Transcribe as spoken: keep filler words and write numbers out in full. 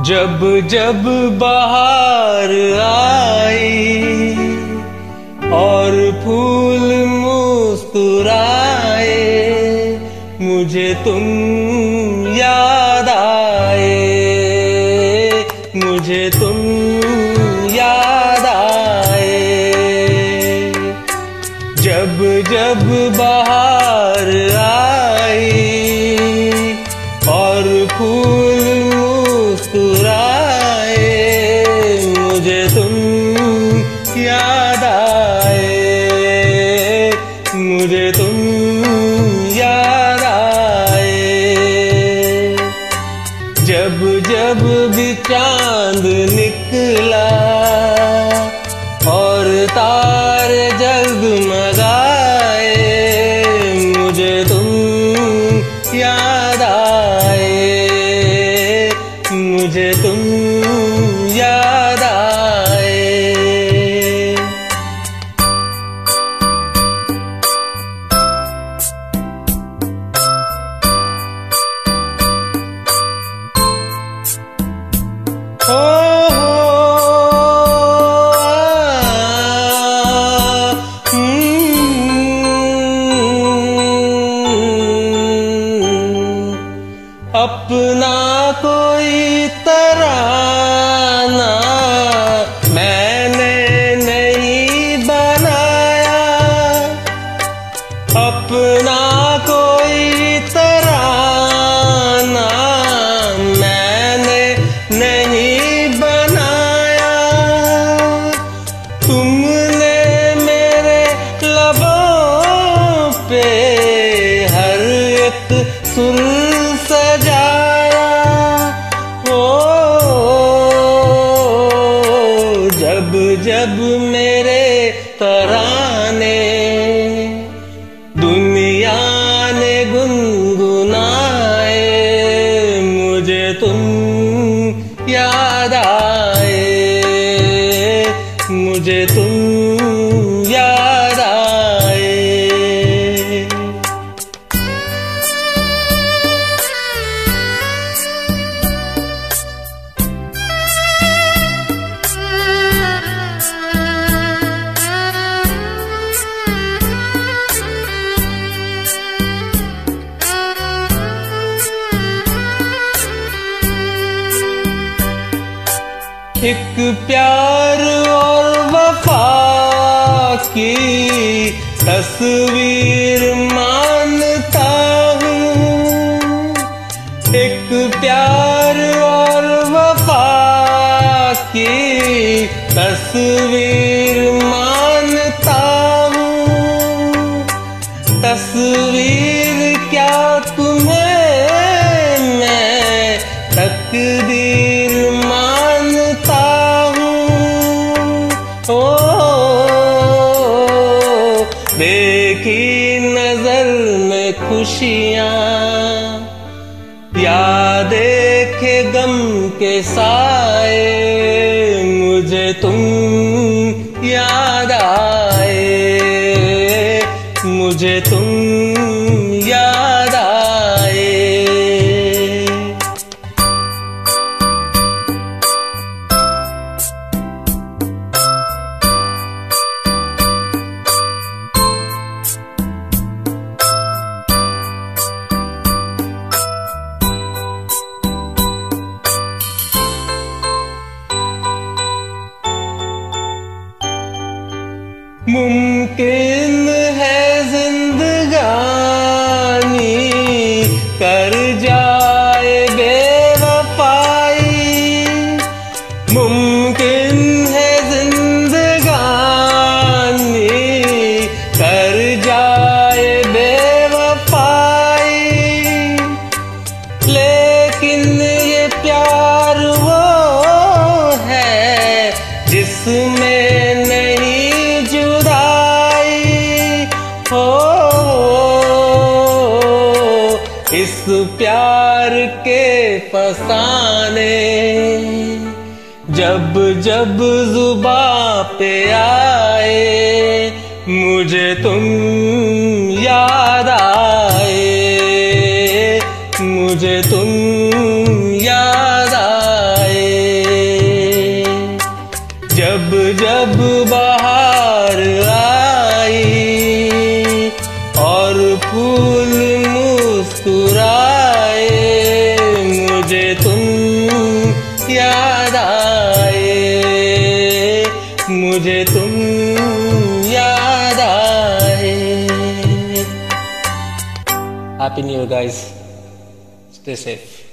जब जब बहार आई और फूल मुस्कुराए, मुझे तुम याद आए, मुझे तुम याद आए। जब जब बहार आई और फूल मुस्कुराए, मुझे तुम याद आए, मुझे तुम याद आए। जब जब भी चांद निकला और तारे जगमगाए, मुझे तुम याद आए, मुझे तुम याद आए। हो हो अपना कोई तराना मैंने नहीं बनाया, अपना कोई तराना मैंने नहीं बनाया। तुमने मेरे लबों पे हर एक सुर सजाया। ओ जब जब मेरे तराने दुनिया ने गुनगुनाए, मुझे तुम याद आए, मुझे तुम याद आए। एक प्यार और वफा की तस्वीर मानता हूँ, एक प्यार और वफा की तस्वीर मानता हूँ। तस्वीर क्या तुम्हें मैं तकदीर मानता हूँ। ओ देखी नजर में खुशियाँ या देखे गम के साए, मुझे तुम याद आए, मुझे तुम याद आए। मुमकिन है जिंदगानी कर जाए बेवफाई, मुमकिन है जिंदगानी कर जाए बेवफाई। लेकिन ये प्यार वो है जिसमें इस प्यार के फसाने जब जब जुबां पे आए, मुझे तुम याद आए, मुझे तुम याद आए। जब बाहर आई और फूल मुस्कुराए, मुझे तुम याद आए, मुझे तुम याद आए। Happy new year guys, stay safe.